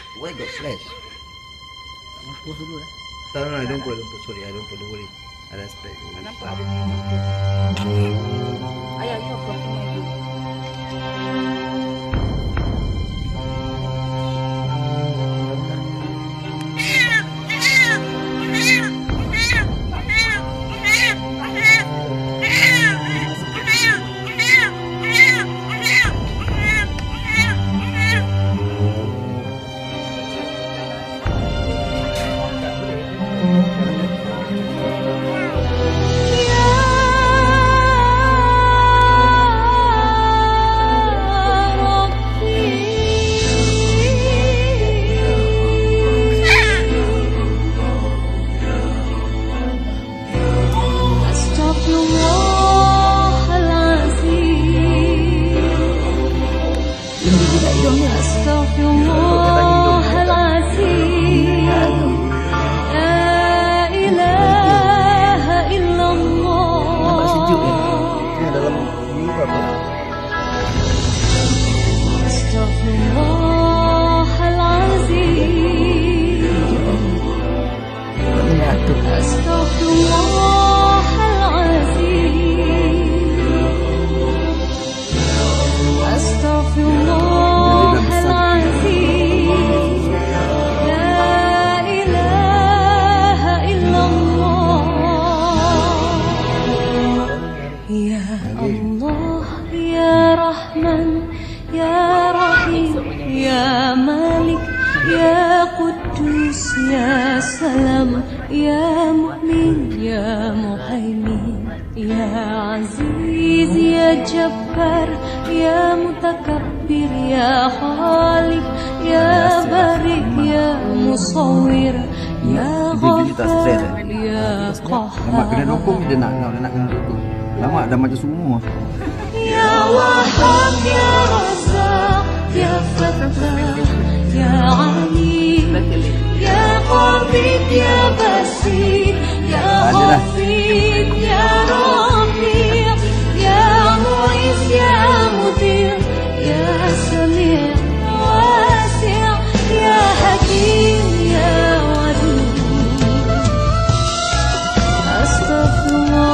Why got slash? Mampus dulu lah. No, I don't put. Sorry, I don't put. Don't worry. I respect. Nampak ada ni. Ayah, you are blocking my view. Dah macam semua. Ya Wahhab, Ya Razzaq, Ya Fattah, Ya Alim, Ya Qabid, Ya Basir, Ya Ghafir, Ya Rafi', Ya Mu'iz, Ya Mudir, Ya Sami' Wasi', Ya Hakim, Ya Wadud. Astaghfirullah.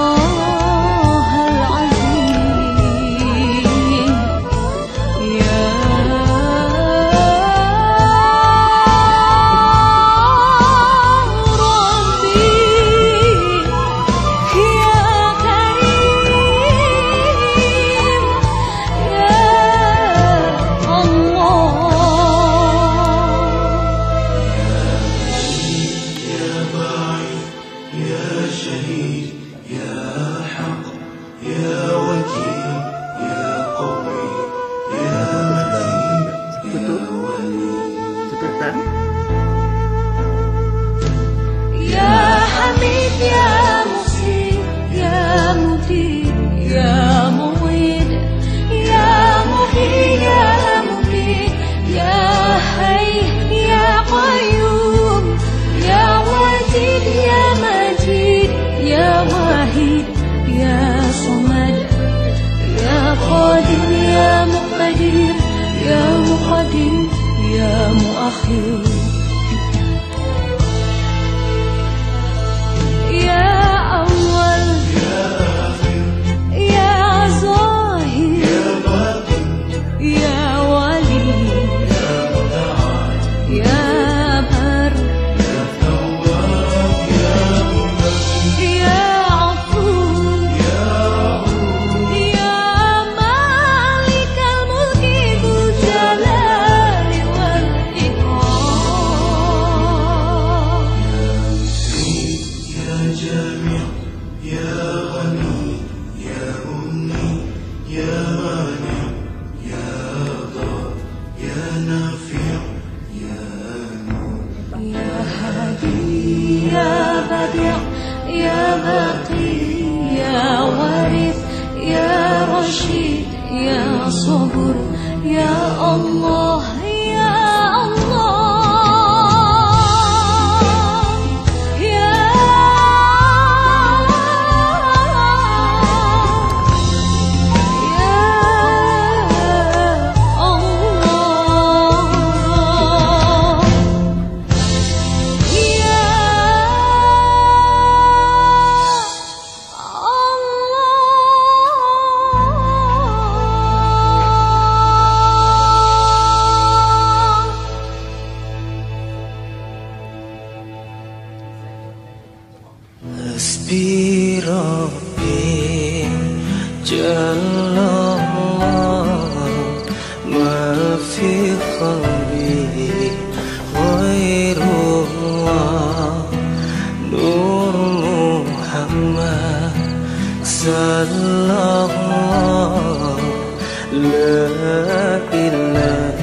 حسبي ربي جل الله ما في قلبي غير الله نور محمد صلى الله لا إله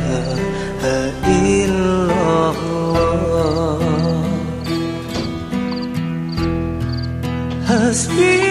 إلا الله حسبي